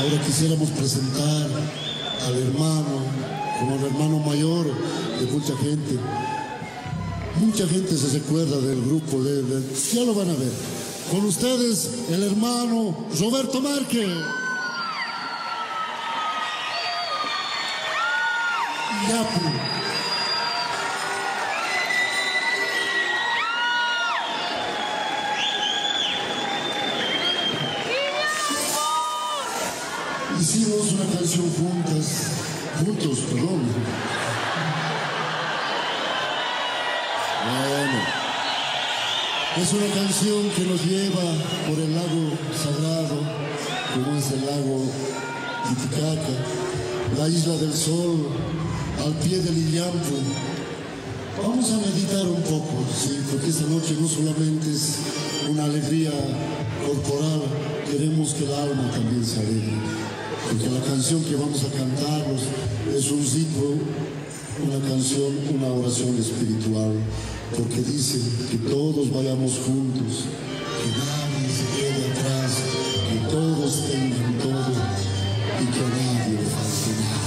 Ahora quisiéramos presentar al hermano, como el hermano mayor de mucha gente. Mucha gente se recuerda del grupo, ya lo van a ver. Con ustedes, el hermano Roberto Márquez. Yapu. Hicimos una canción juntos, perdón. Bueno, es una canción que nos lleva por el lago sagrado, como es el lago Titicaca, la isla del sol, al pie del Illampu. Vamos a meditar un poco, sí, porque esta noche no solamente es una alegría corporal, queremos que el alma también se alegre. Porque la canción que vamos a cantarnos es un ritmo, una canción, una oración espiritual, porque dice que todos vayamos juntos, que nadie se quede atrás, que todos tengan todo y que a nadie le falte nada.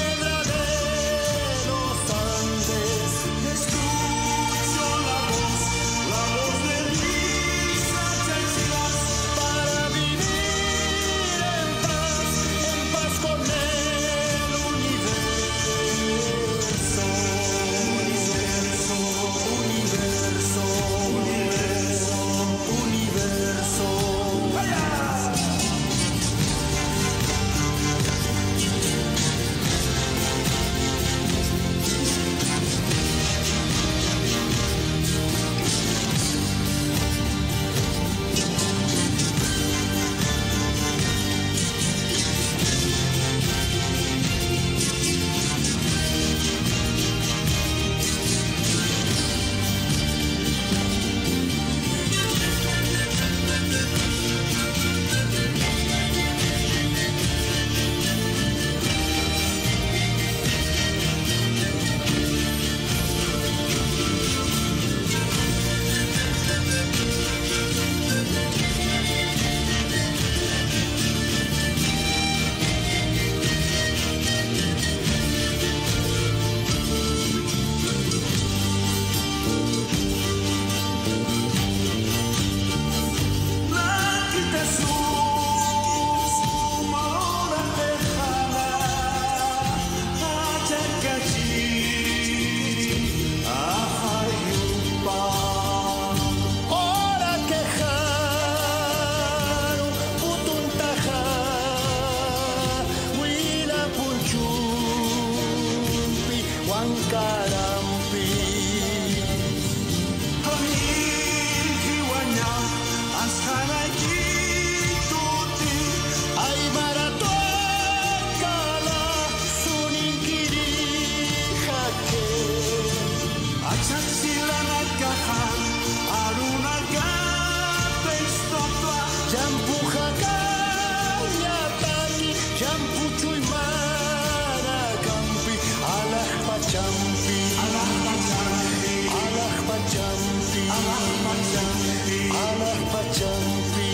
Escucho la voz anak pacampi.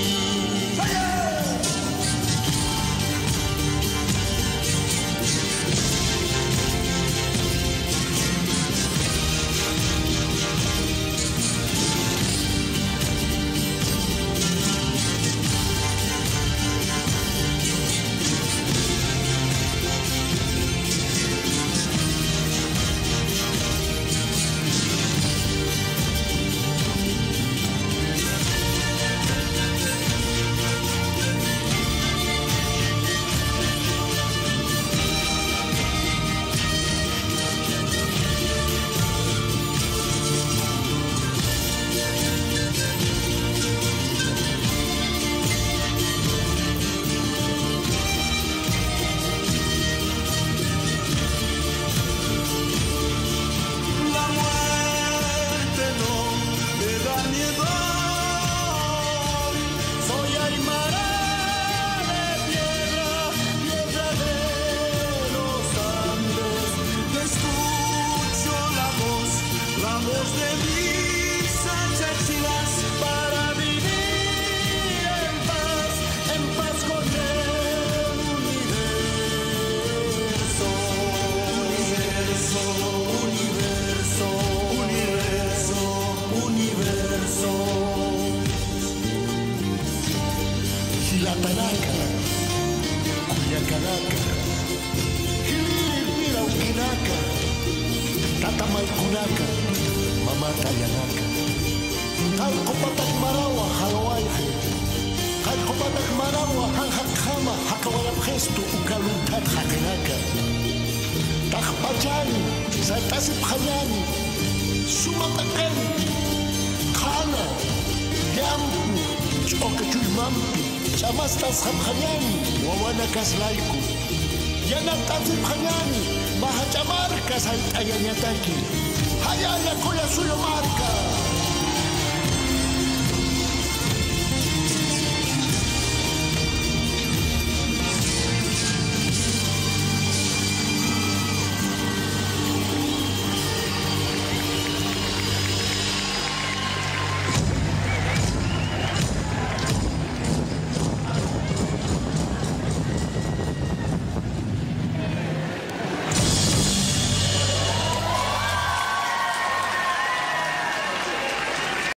Hilatanaka, Cuyacanaka, Hilirauquinaca, Tatamaycunaka, Mamatayanaka, Talcopatak Marawa, Haloaije, Talcopatak Marawa, Hanjakama, Hakawayapgesto, Ucaluntat, Hakenaka, Tajpachani, Saltasip Hayani, Sumatakan, Kana, Yampu, Chokachulmampi, Chamastas Hamhanyani, Wawanakas Laiku, Yanatazip Hanyani, Mahachamarcas Ayanyataki, Hayaya Koya Suyo Marca.